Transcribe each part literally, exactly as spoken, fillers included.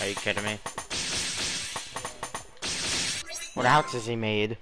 you kidding me? What else has he made?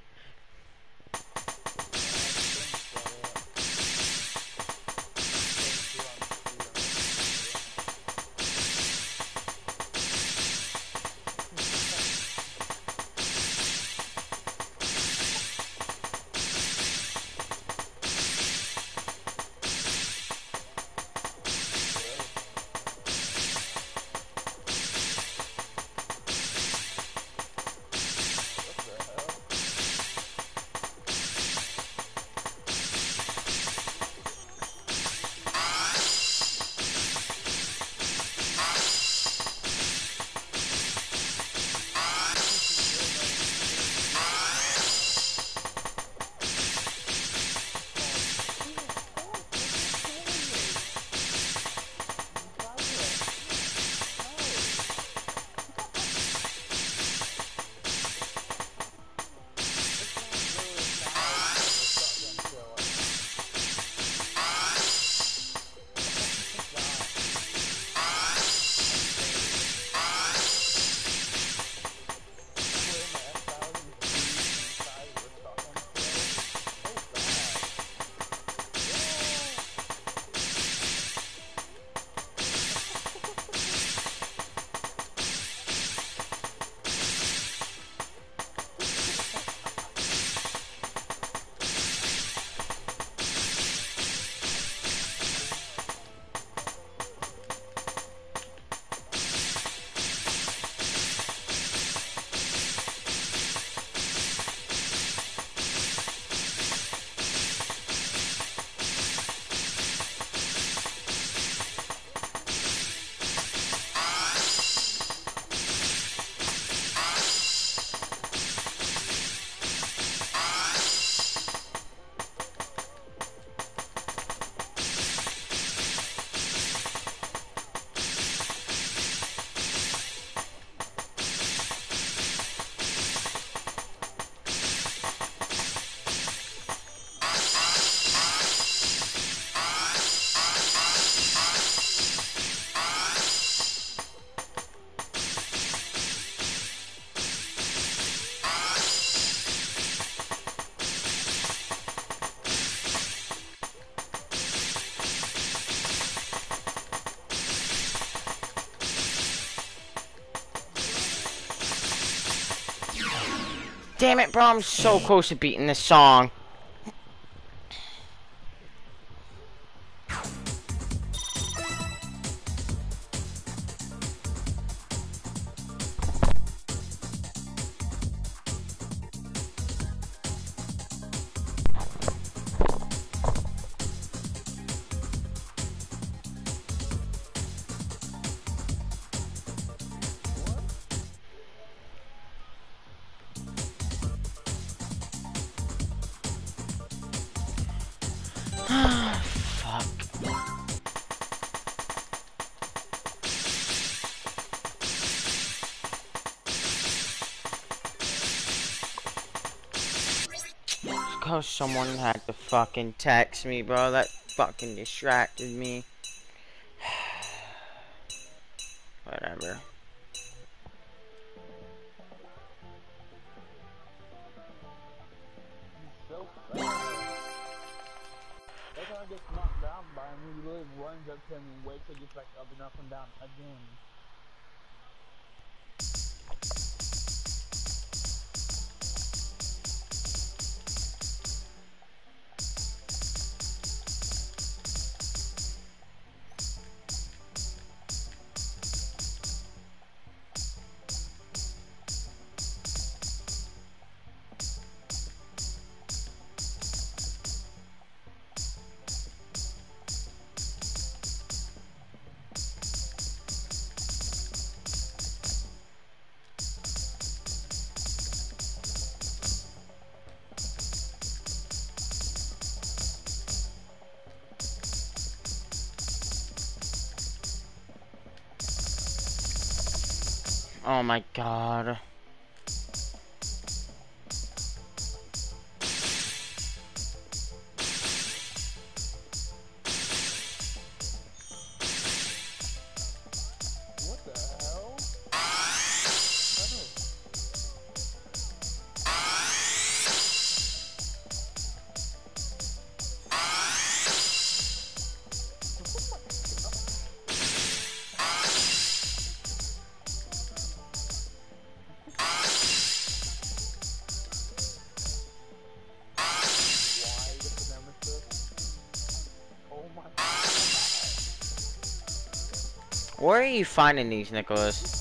Damn it, bro, I'm so close to beating this song. Because someone had to fucking text me, bro. That fucking distracted me. Whatever. Oh my god. What the hell? Where are you finding these, Nicholas?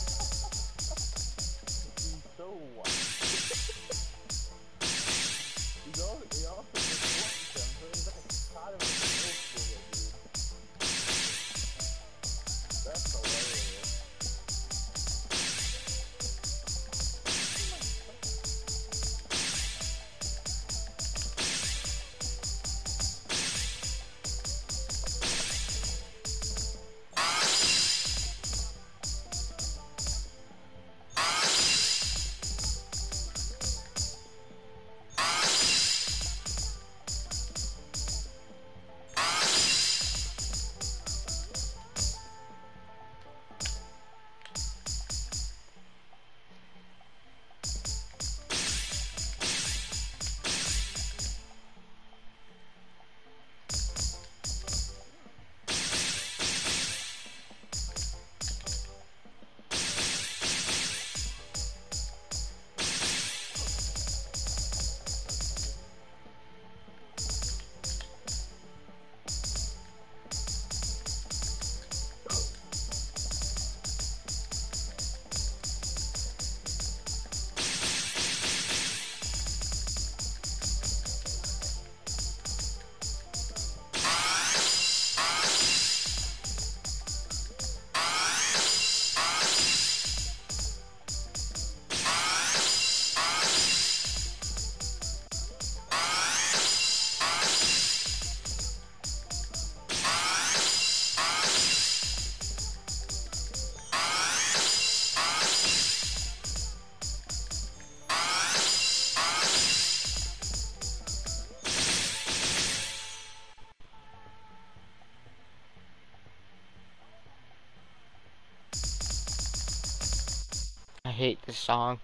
I hate this song.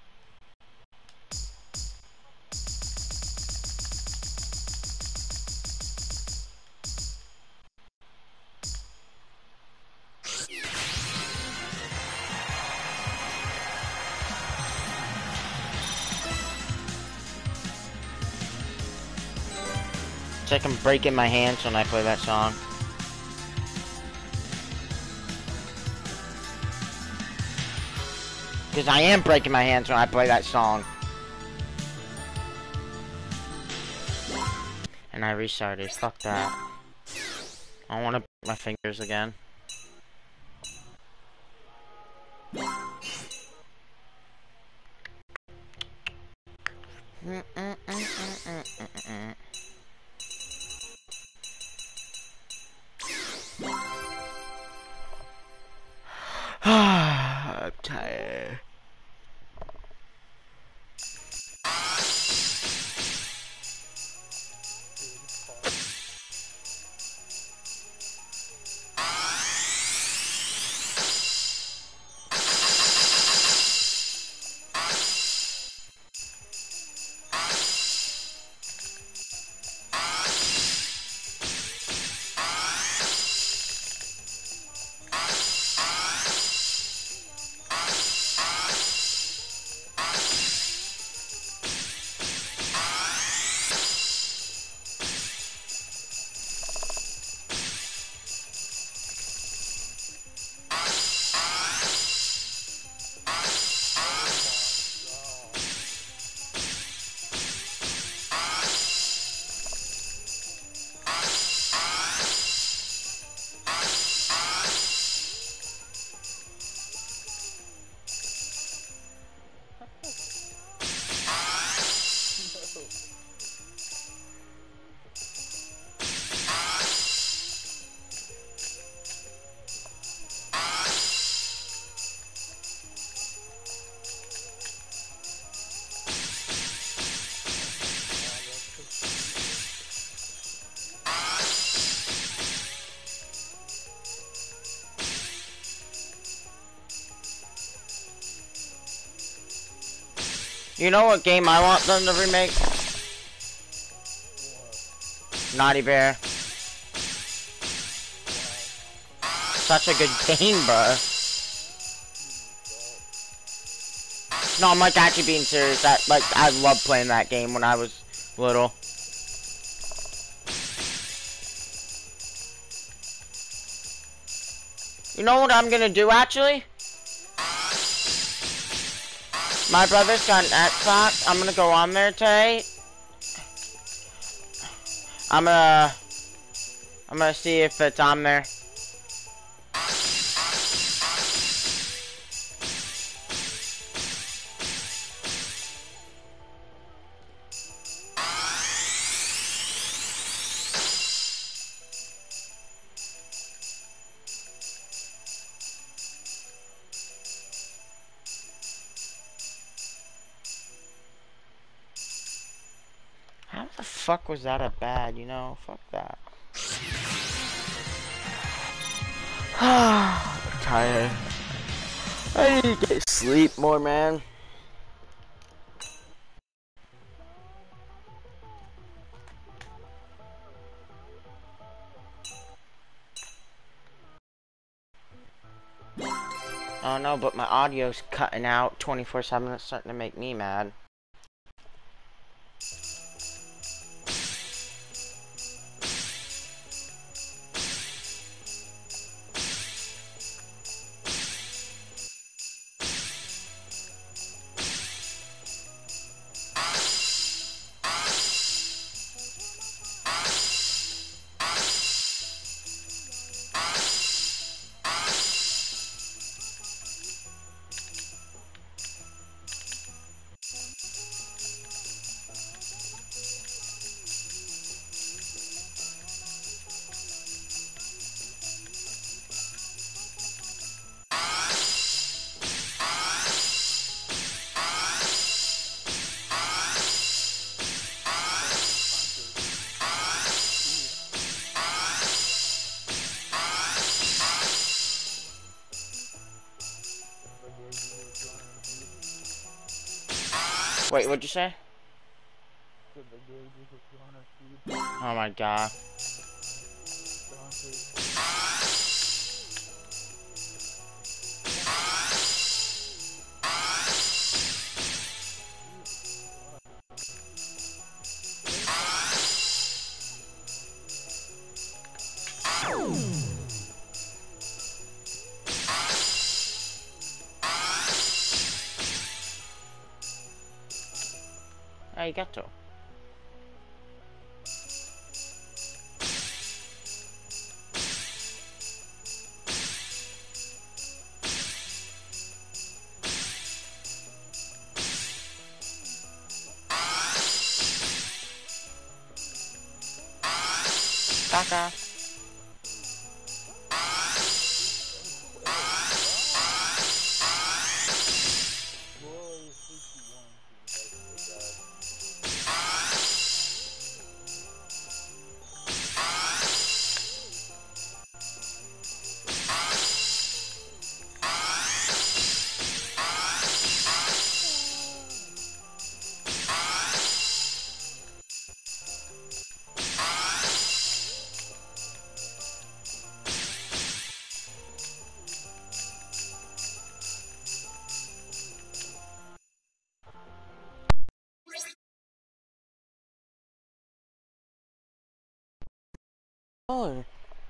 It's like I'm breaking my hands when I play that song. Because I am breaking my hands when I play that song. And I restarted. Fuck that. I don't want to break my fingers again. I'm tired. You know what game I want them to remake? Naughty Bear. Such a good game, bro. No, I'm like actually being serious. That like I loved playing that game when I was little. You know what I'm gonna do actually? My brother's got an Xbox. I'm gonna go on there today. I'm gonna I'm gonna see if it's on there. How the fuck was that a bad, you know? Fuck that. I'm tired. I need to get sleep more, man. Oh no, but my audio's cutting out twenty-four seven. It's starting to make me mad. Wait, what'd you say? Oh my god. Arigato. Kaka. Oh.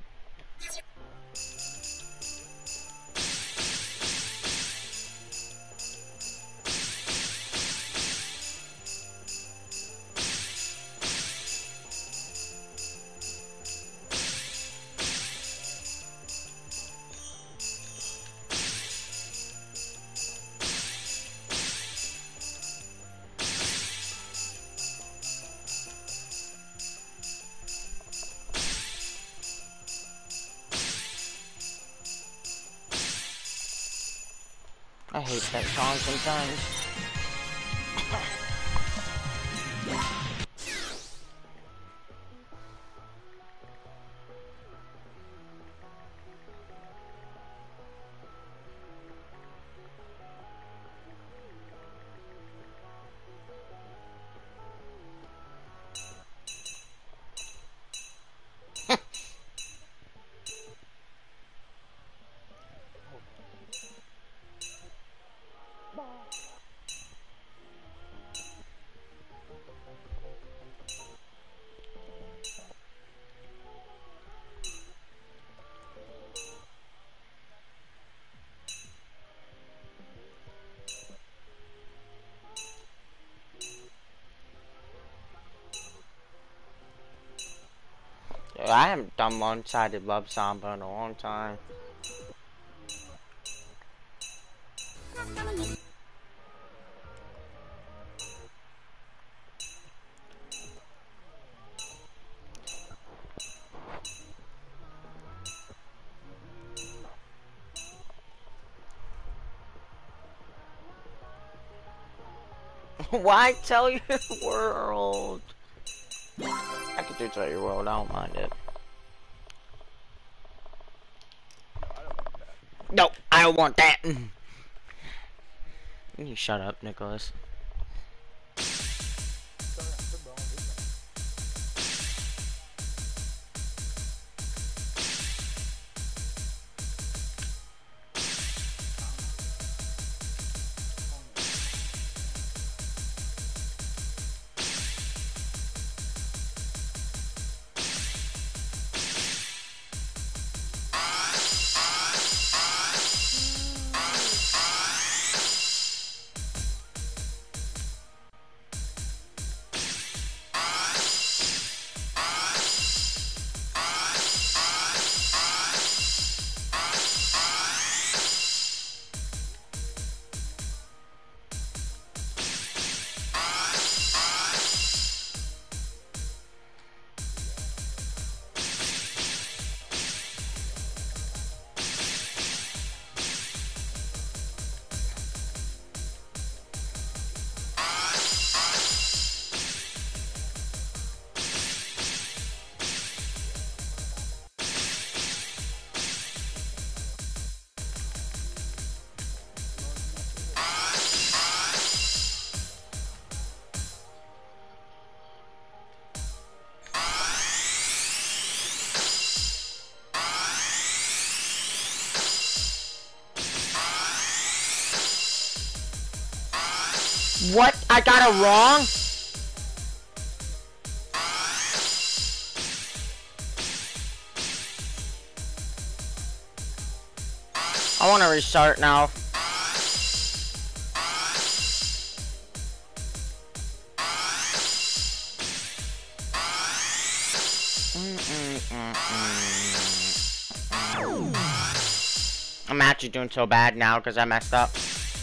I hate that song sometimes. I haven't done one-sided love samba in a long time. Why tell your world? I could do tell your world, I don't mind it. No, I don't want that. You shut up, Nicholas. What? I got it wrong? I want to restart now. Mm -mm -mm -mm. I'm actually doing so bad now because I messed up.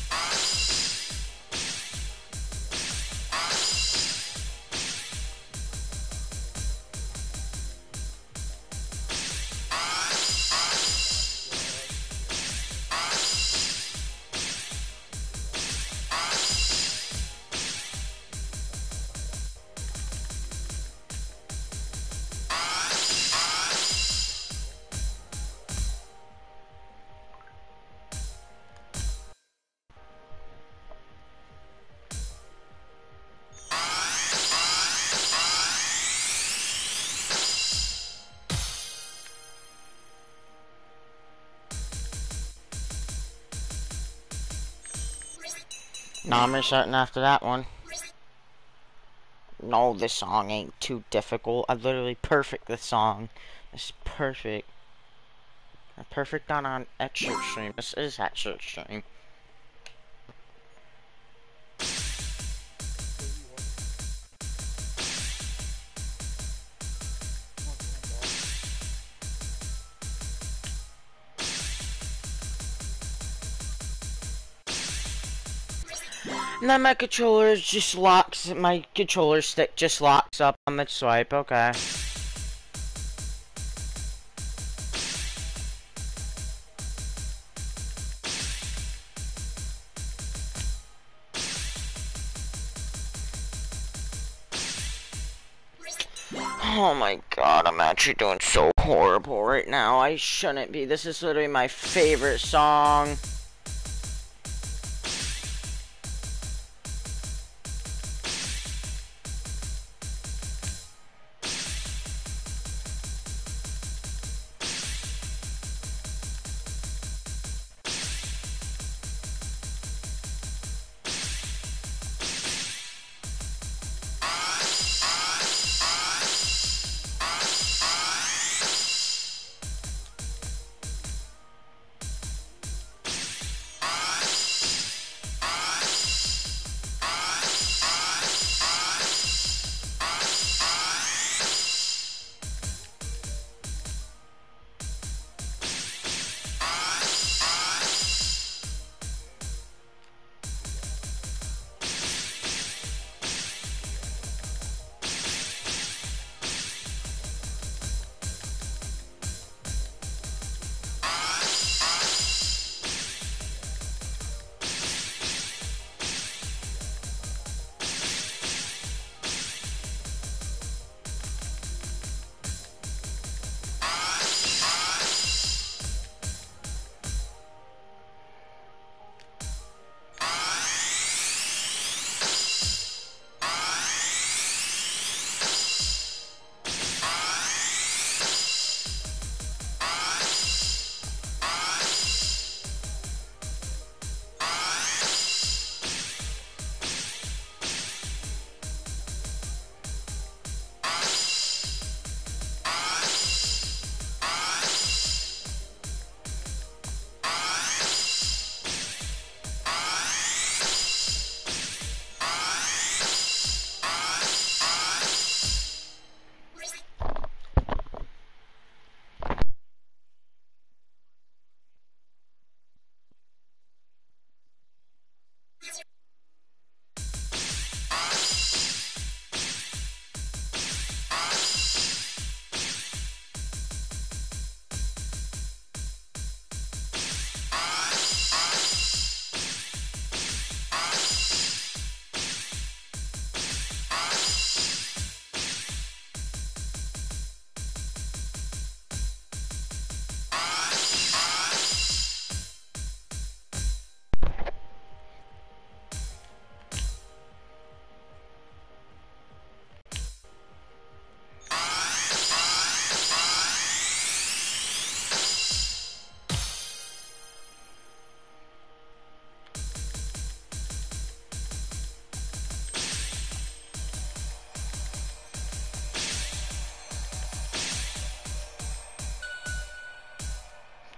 No, I'm restarting after that one. No, this song ain't too difficult. I literally perfect this song. This is perfect. I'm perfect on an extra stream. This is extra stream. And then my controller just locks, my controller stick just locks up on the swipe, okay. Oh my god, I'm actually doing so horrible right now. I shouldn't be. This is literally my favorite song.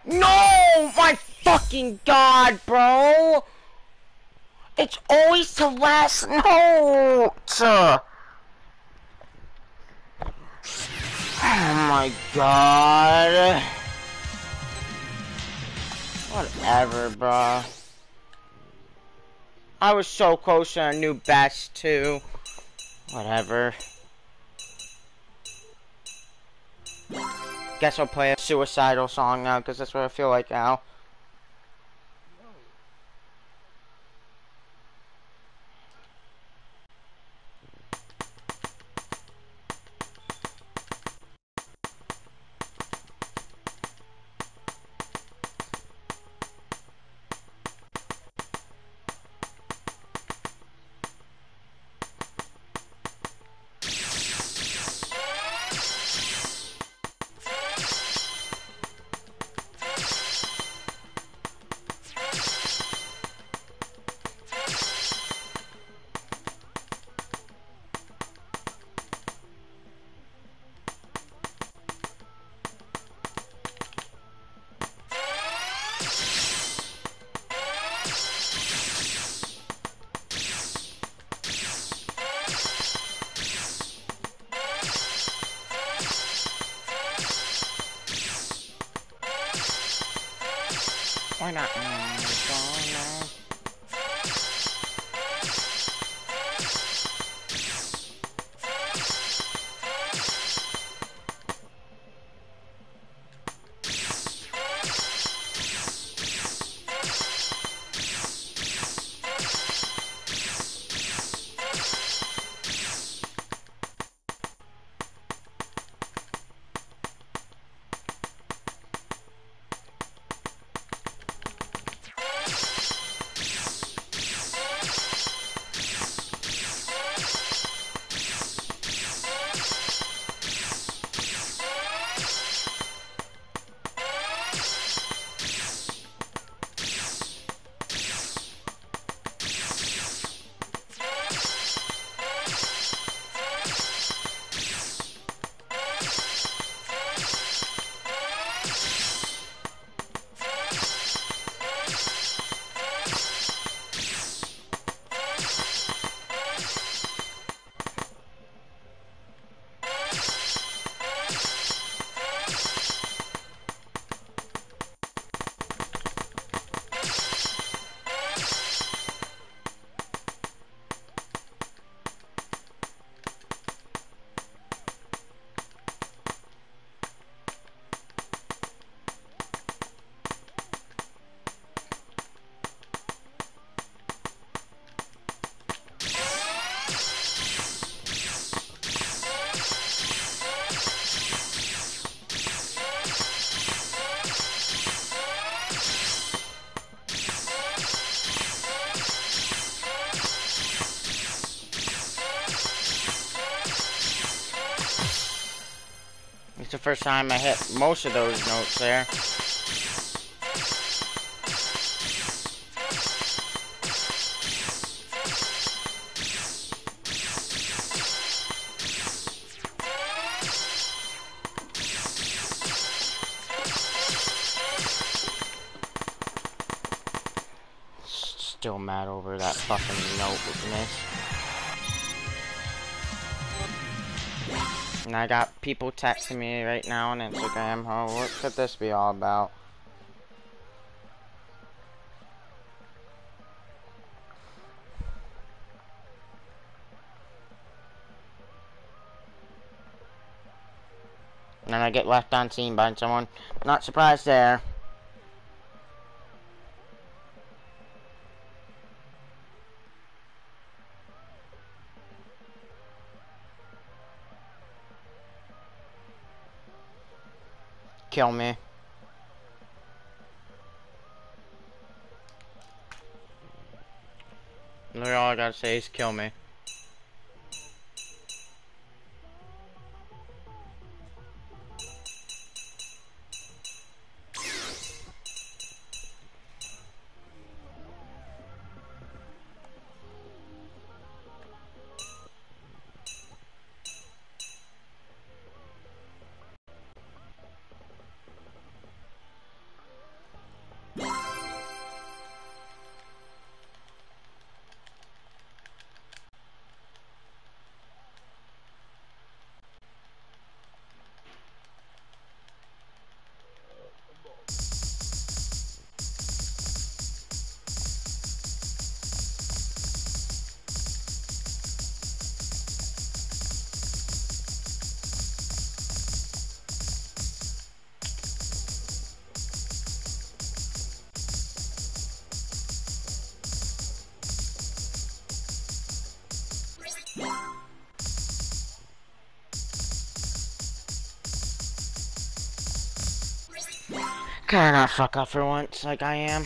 No! My fucking god, bro! It's always the last note! Oh my god. Whatever, bro. I was so close to a new best, too. Whatever. Guess I'll play a suicidal song now, because that's what I feel like now. Why not? It's the first time I hit most of those notes there. Still mad over that fucking note with miss. And I got people texting me right now on Instagram. Oh, what could this be all about? And then I get left on scene by someone. Not surprised there. Kill me. Literally all I gotta say is kill me. Can I not fuck up for once like I am?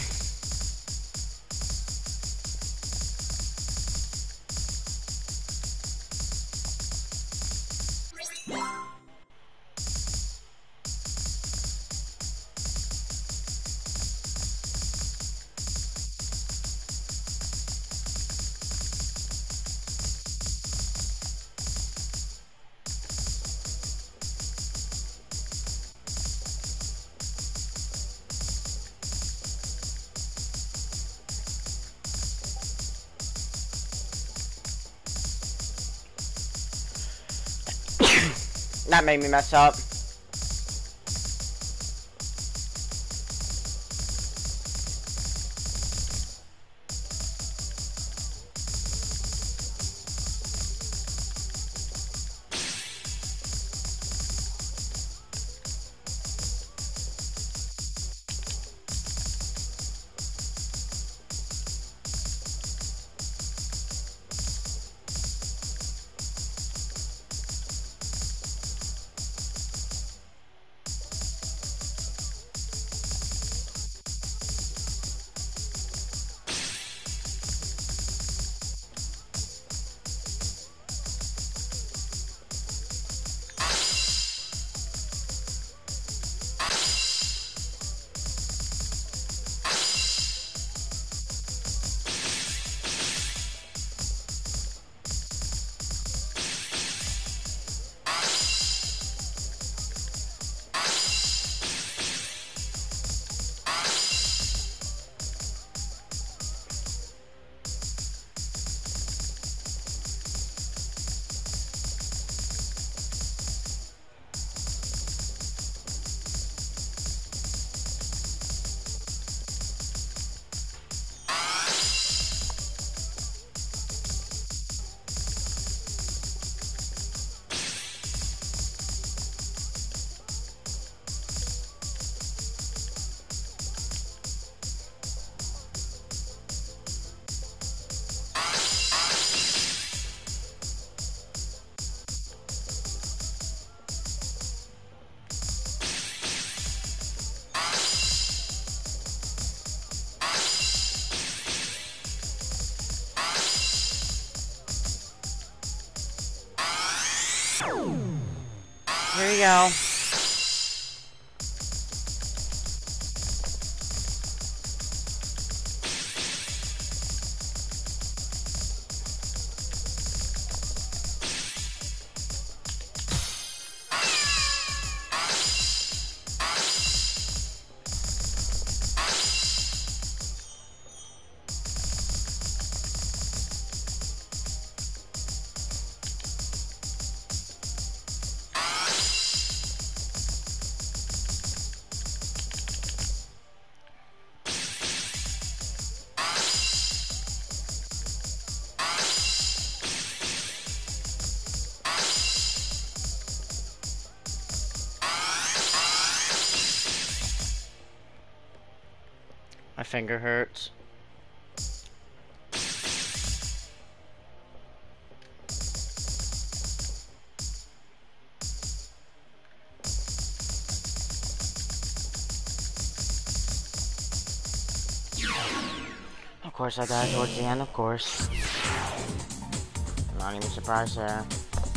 That made me mess up. Here we go. My finger hurts. Of course I got it towards the end, of course. I'm not even surprised there.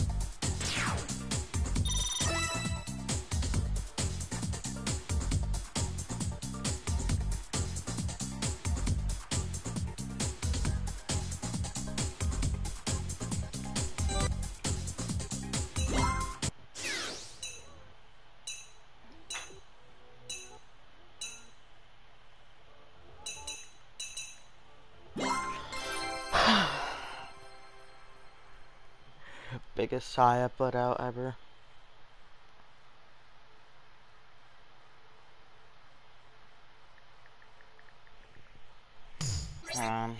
Biggest sigh I put out ever. Um.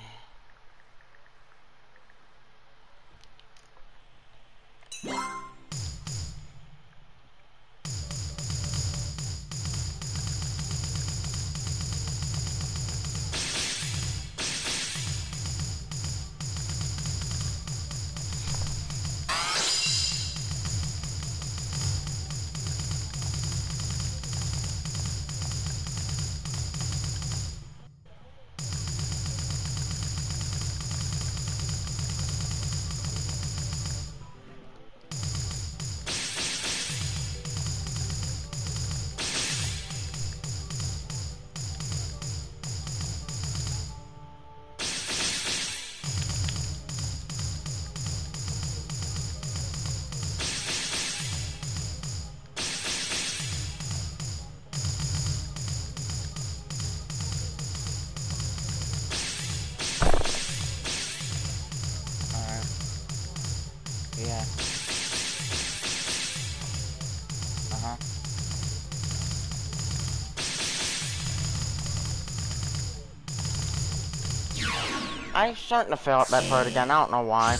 I'm starting to fill up that part again. I don't know why.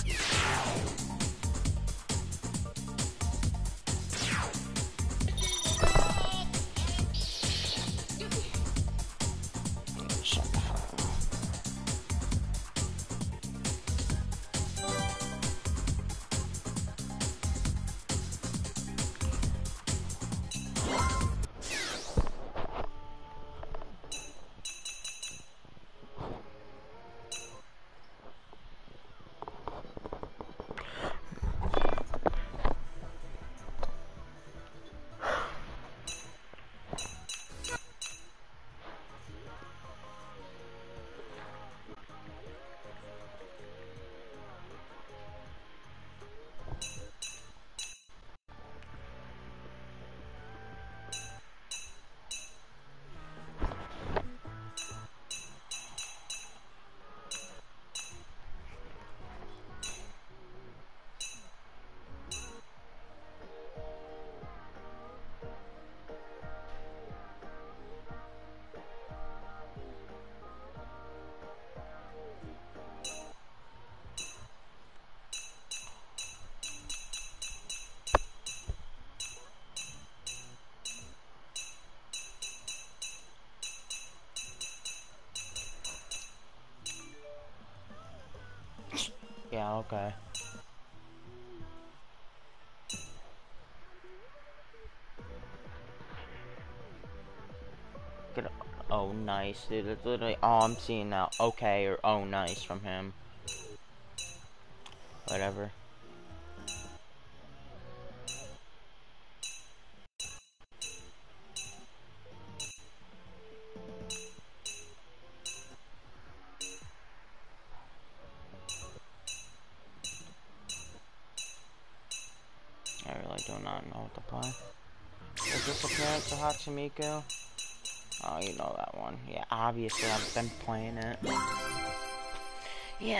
Yeah, okay. Good. Oh, nice, dude. That's literally all I'm seeing now. Okay, or oh, nice from him. Whatever. I really do not know what to play. Is this appearance of Hatsumiko? Oh, you know that one. Yeah, obviously I've been playing it. Yeah.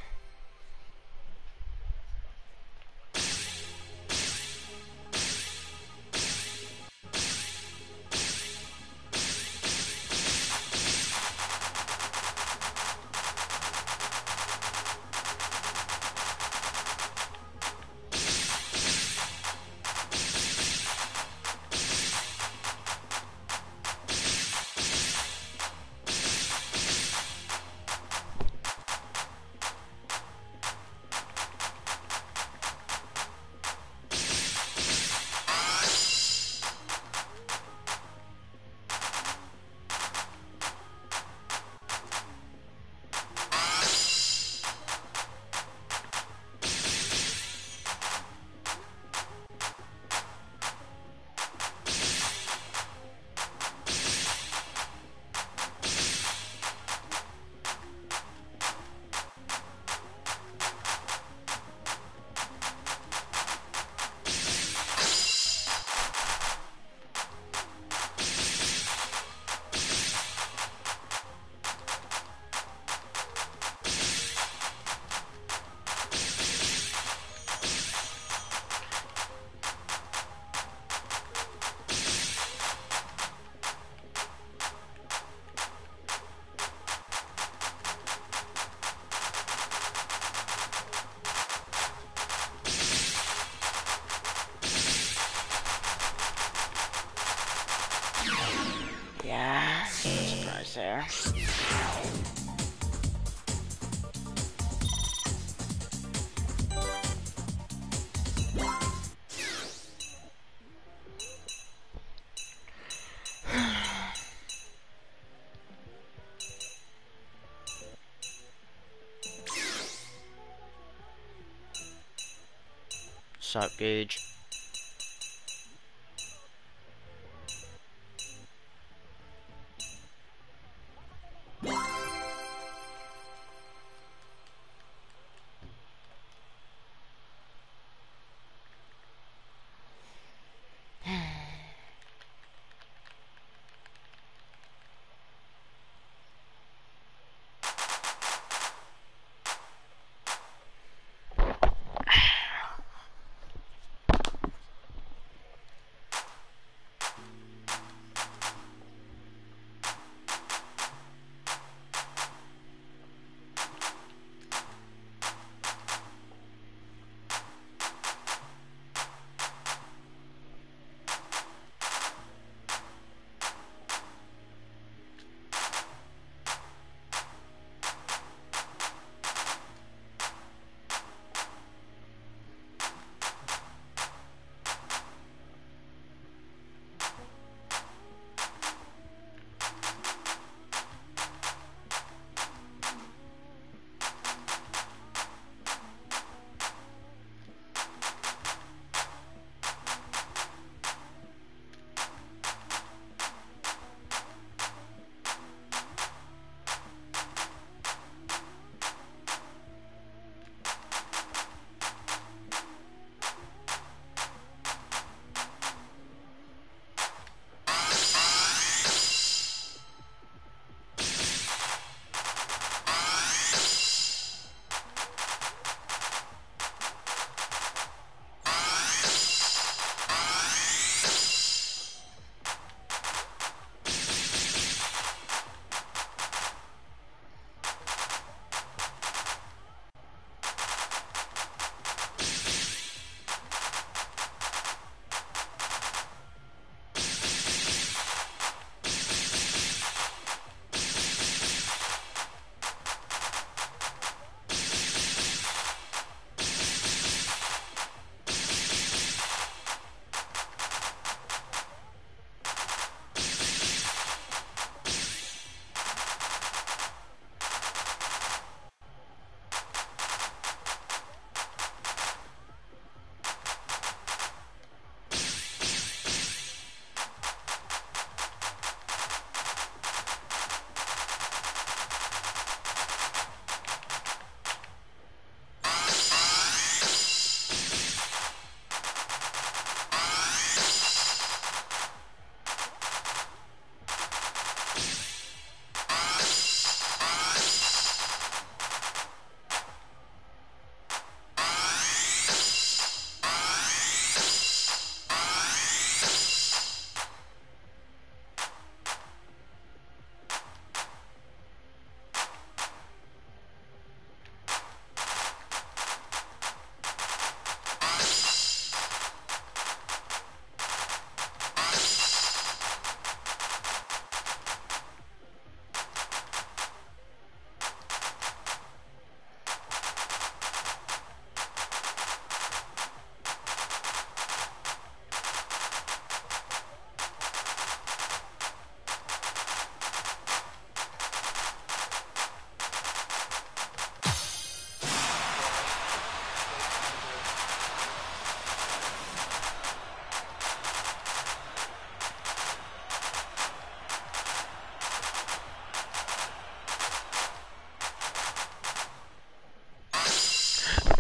Yeah, surprise there. Sup, Gage?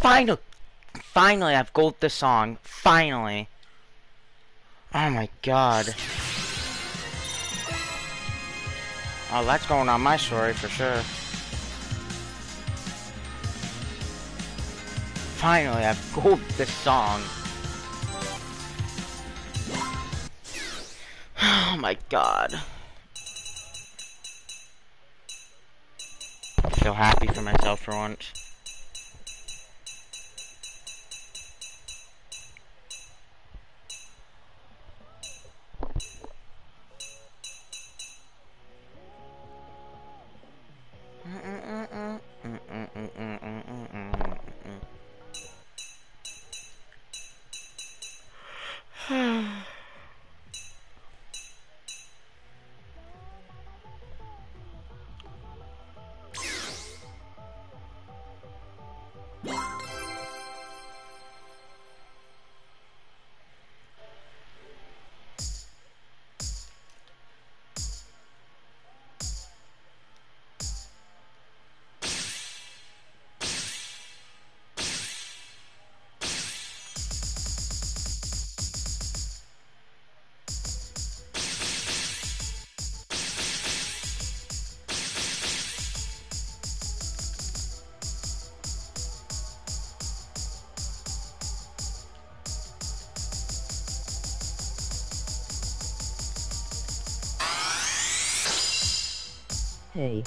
Finally! Finally, I've gold this song. Finally. Oh my god. Oh, that's going on my story for sure. Finally, I've gold this song. Oh my god. I feel happy for myself for once. Hey.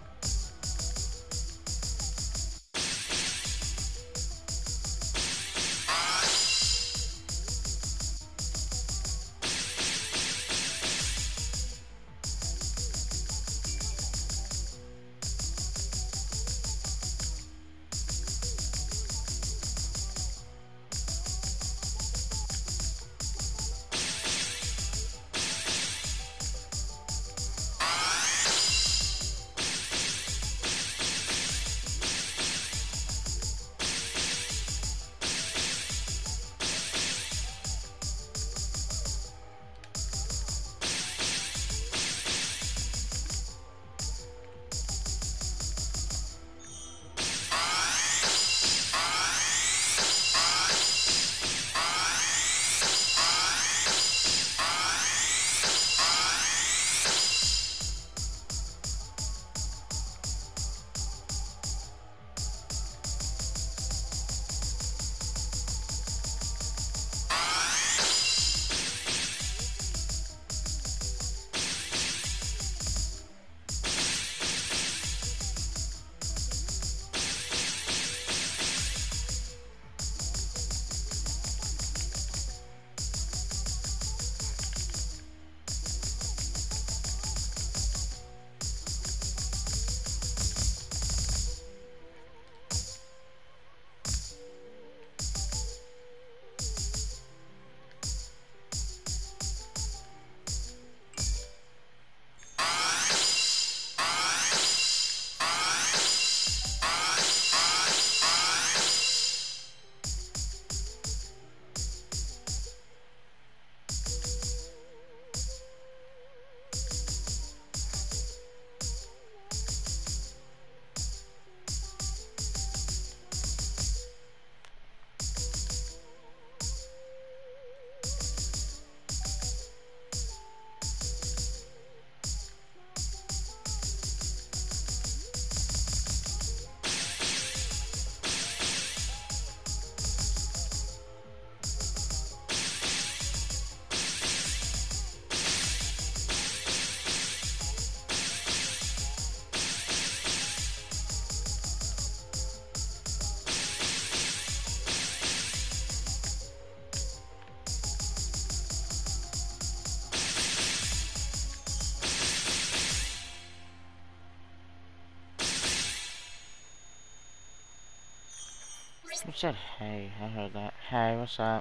You said hey, I heard that. Hey, what's up?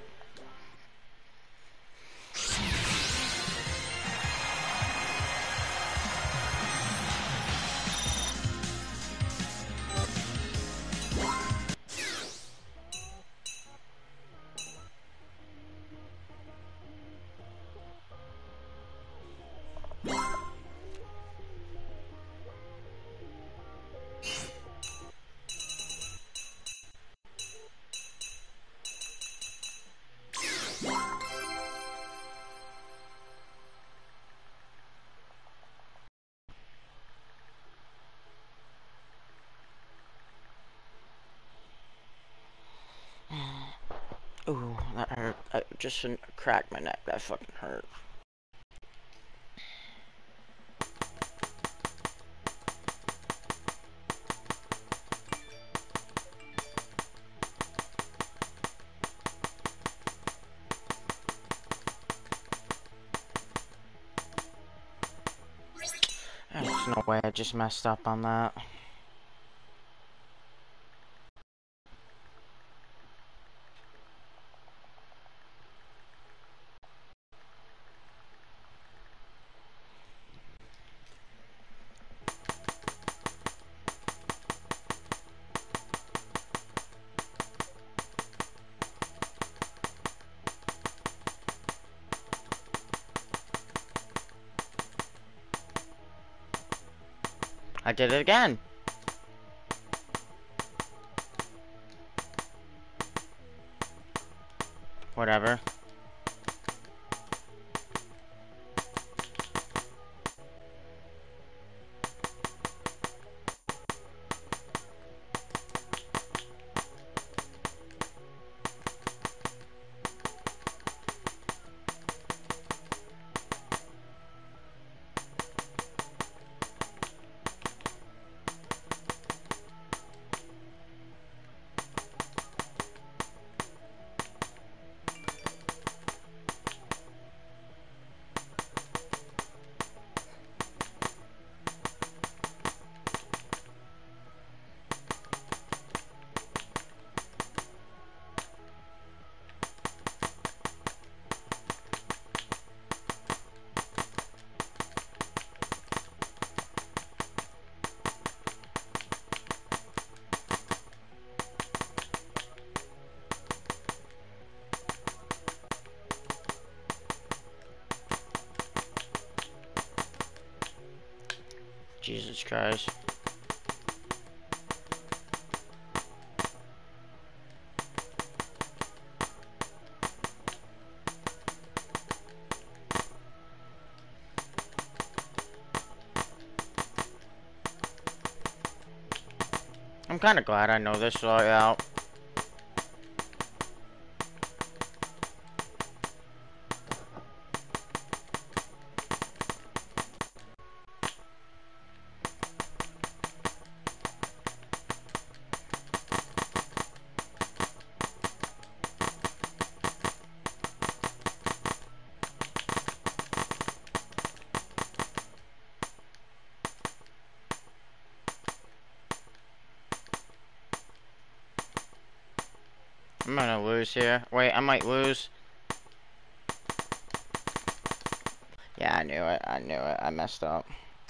that hurt. I just cracked my neck. That fucking hurt. There's no way I just messed up on that. I did it again. Whatever. Jesus Christ. I'm kind of glad I know this layout. I'm gonna lose here. Wait, I might lose. Yeah, I knew it. I knew it. I messed up.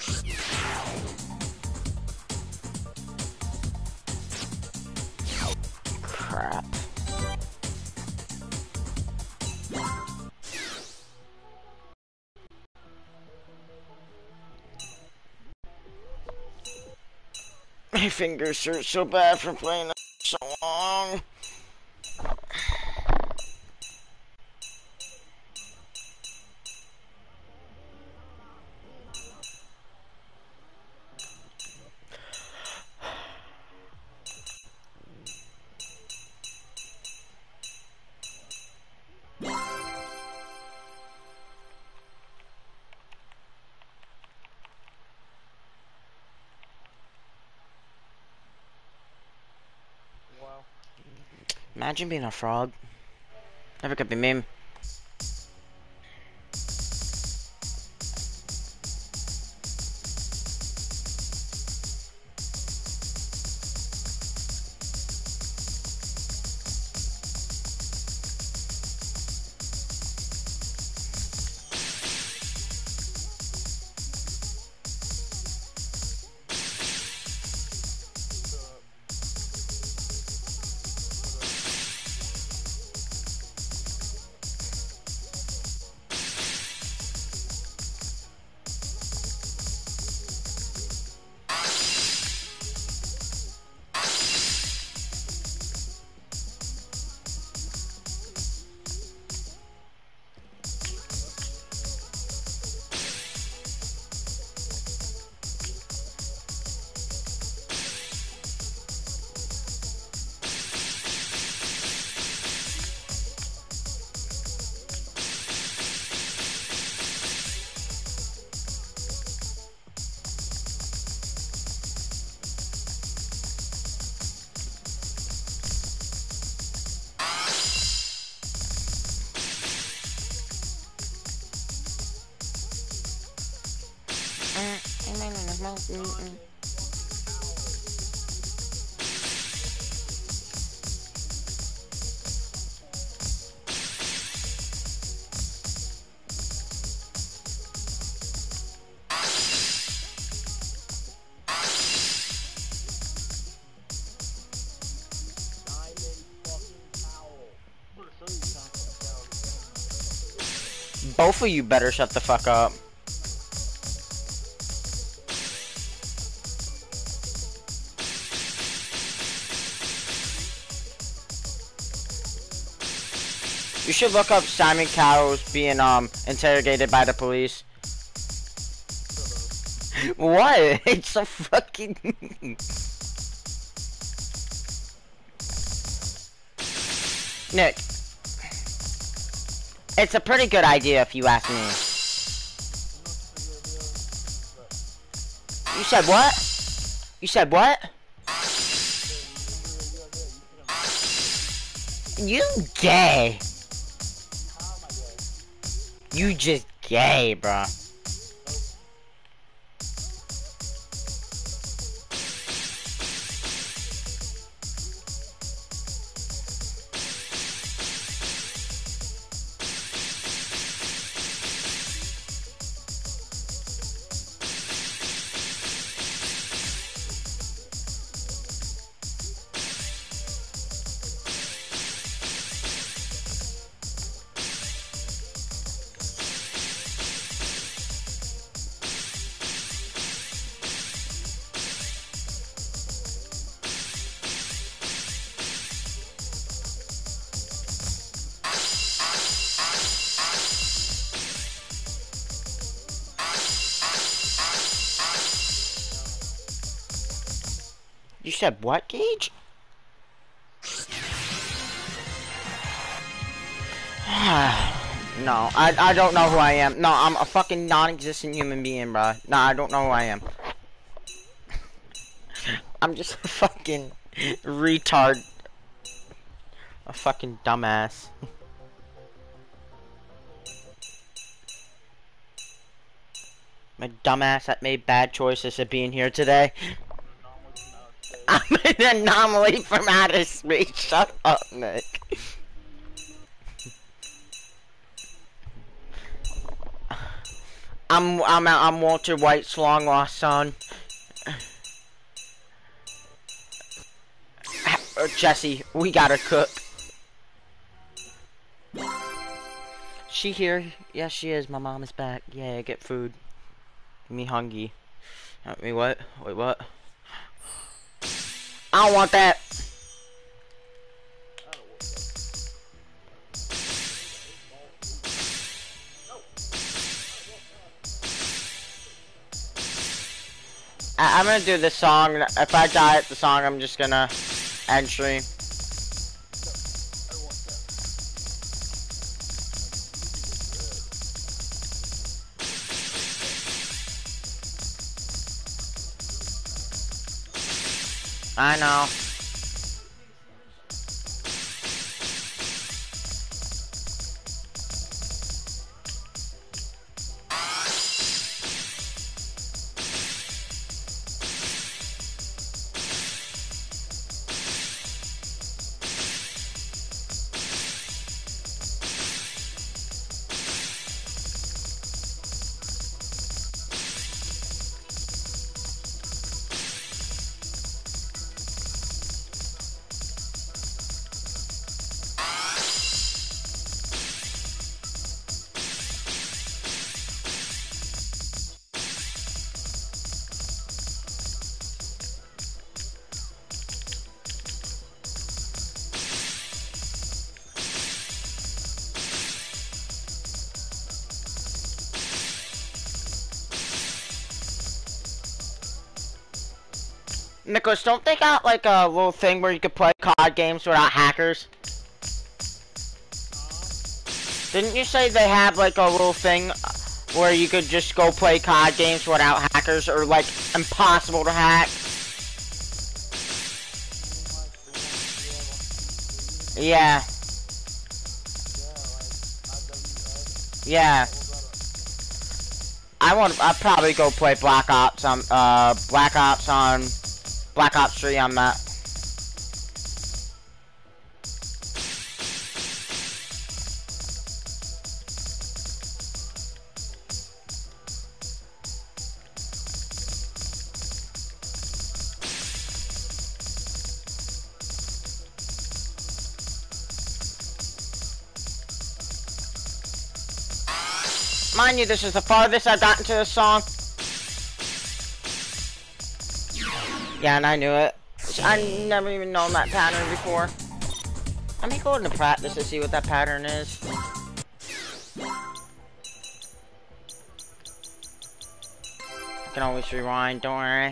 Crap. My fingers hurt so bad from playing that so long. Imagine being a frog. Never could be me. Both of you better shut the fuck up. You should look up Simon Cowell's being um interrogated by the police. What? It's so fucking. Nick. It's a pretty good idea if you ask me. You said what? You said what? You gay. You just gay, bruh. You said what, Gage? No, I I don't know who I am. No, I'm a fucking non-existent human being, bro. No, I don't know who I am. I'm just a fucking retard. A fucking dumbass. My dumbass that made bad choices of being here today. I'm an anomaly from outer space. Shut up, Nick. I'm I'm I'm Walter White's long lost son. Jesse, we gotta cook. She here? Yes, she is. My mom is back. Yeah, get food. Me hungry. Uh, me what? Wait, what? I don't want that. I I'm gonna do this song. If I die at the song, I'm just gonna end stream. I know. Nicholas, don't they got like a little thing where you could play card games without hackers? Didn't you say they have like a little thing where you could just go play card games without hackers, or like impossible to hack? Yeah. Yeah. I want. I'd probably go play Black Ops on uh Black Ops on Black Ops three on that. Mind you, this is the farthest I've gotten to this song. Yeah, and I knew it. I never even known that pattern before. Let me go into practice to see what that pattern is. I can always rewind, don't worry.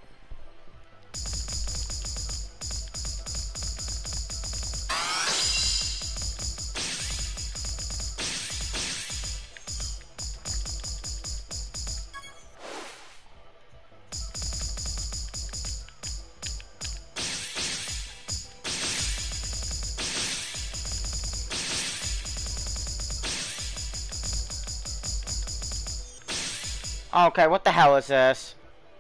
Okay, what the hell is this?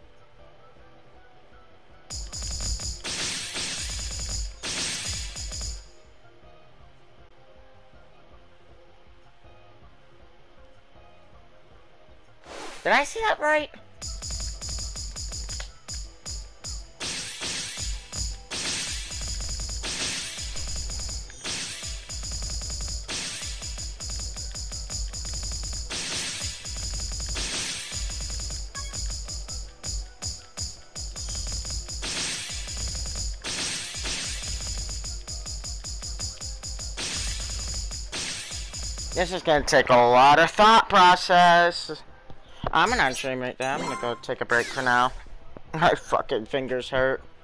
Did I see that right? This is gonna take a lot of thought process. I'm gonna stream right there. I'm gonna go take a break for now. My fucking fingers hurt.